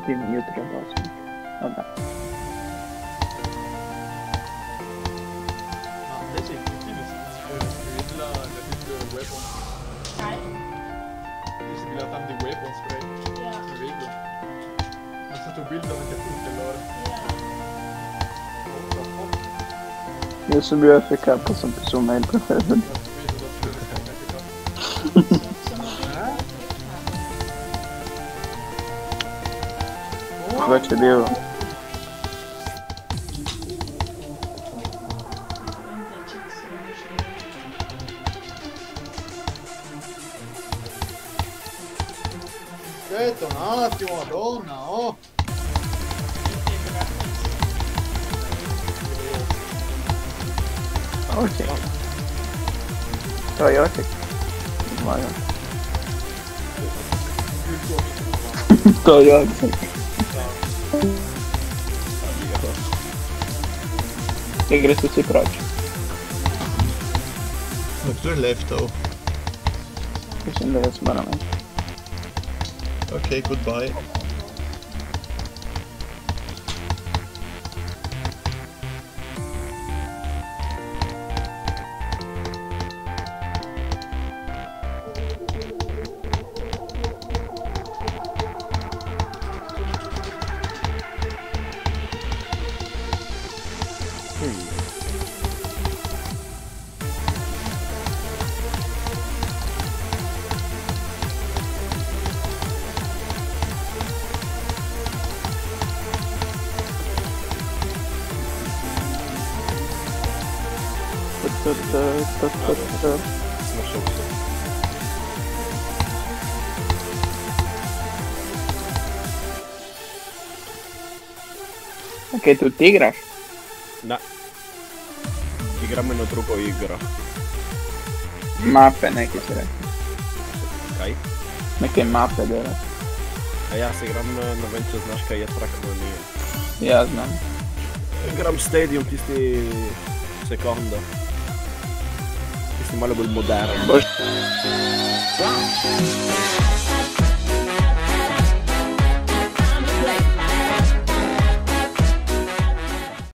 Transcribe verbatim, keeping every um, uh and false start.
team jutro poslije. Vabbè. Ma invece il team si la weapon. Kaj? Si bila tam di weapon spray. Ja. Ne vedo. Ma stato build anche tutte loro. Ja. Io sam bio F K pa sam pisao mail profesor. Već je bilo. Aspetta un attimo, madonna, oh! Ok. To je ok. Zmaga. To je ok. Igre su svi proći. Kto je leftov? Mislim da već moramo. Okay, goodbye. Smršao se. Ok, tu ti igraš? Da. Igramo jedno drugo igra. Mape neke si rekao. Kaj? Neke mape vjerojatno. A ja se igram na, na Venture, znaš kaj je Trackmania. Ja znam. Igram Stadium, tisti secondo. Tisti malo bolj modern. Boš.